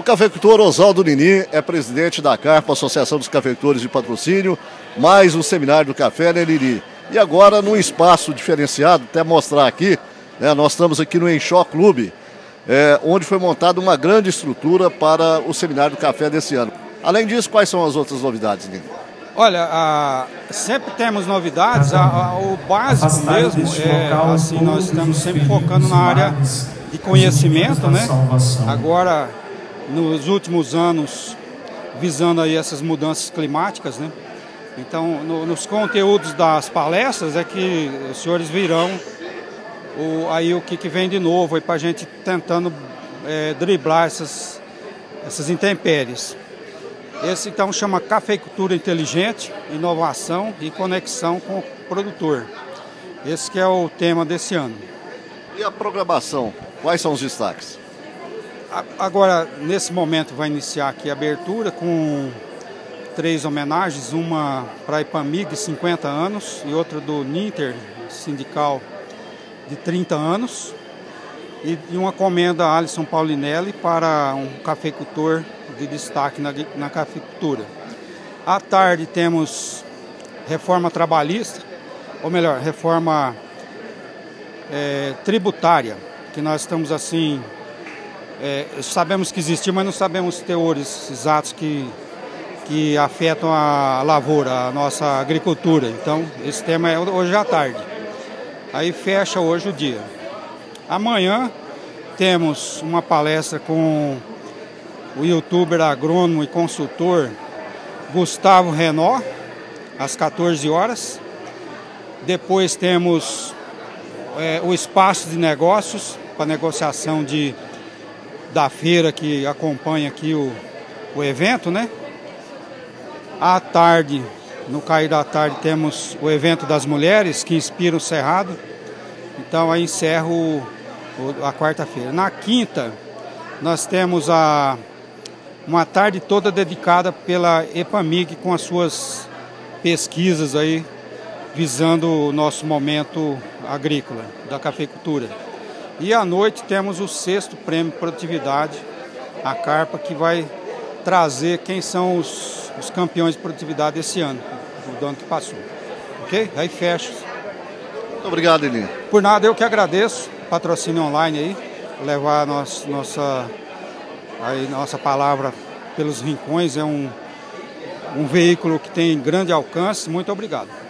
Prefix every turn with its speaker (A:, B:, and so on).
A: O cafeicultor Oswaldo Nini é presidente da Carpa, Associação dos Cafeicultores de Patrocínio, mais um seminário do café, né, Nini? E agora num espaço diferenciado, até mostrar aqui, né, nós estamos aqui no Enxó Clube, onde foi montada uma grande estrutura para o seminário do café desse ano. Além disso, quais são as outras novidades, Nini?
B: Olha, sempre temos novidades, o básico mesmo assim, nós estamos sempre focando na área de conhecimento, né? Agora, nos últimos anos, visando aí essas mudanças climáticas, né? Então, nos conteúdos das palestras é que os senhores virão aí o que vem de novo para a gente tentando driblar essas intempéries. Esse então chama Cafeicultura Inteligente, Inovação e Conexão com o Produtor. Esse que é o tema desse ano.
A: E a programação? Quais são os destaques?
B: Agora, nesse momento, vai iniciar aqui a abertura com 3 homenagens, uma para a Epamig, 50 anos, e outra do Ninter, sindical, de 30 anos, e uma comenda a Alisson Paulinelli para um cafeicultor de destaque na cafeicultura. À tarde temos reforma trabalhista, ou melhor, reforma tributária, que nós estamos assim, sabemos que existe, mas não sabemos os teores exatos que afetam a lavoura, a nossa agricultura. Então, esse tema é hoje à tarde. Aí fecha hoje o dia. Amanhã temos uma palestra com o youtuber agrônomo e consultor Gustavo Renó, às 14 horas. Depois temos o espaço de negócios para negociação da feira que acompanha aqui o evento, né? À tarde, no cair da tarde, temos o evento das mulheres que inspira o Cerrado. Então aí encerro a quarta-feira. Na quinta, nós temos uma tarde toda dedicada pela Epamig com as suas pesquisas aí, visando o nosso momento agrícola, da cafeicultura. E à noite temos o 6º Prêmio Produtividade, a Carpa, que vai trazer quem são os campeões de produtividade desse ano, do ano que passou. Ok? Aí fecha.
A: Muito obrigado, Elinho.
B: Por nada, eu que agradeço. Patrocínio online aí, levar nossa palavra pelos rincões, é um veículo que tem grande alcance. Muito obrigado.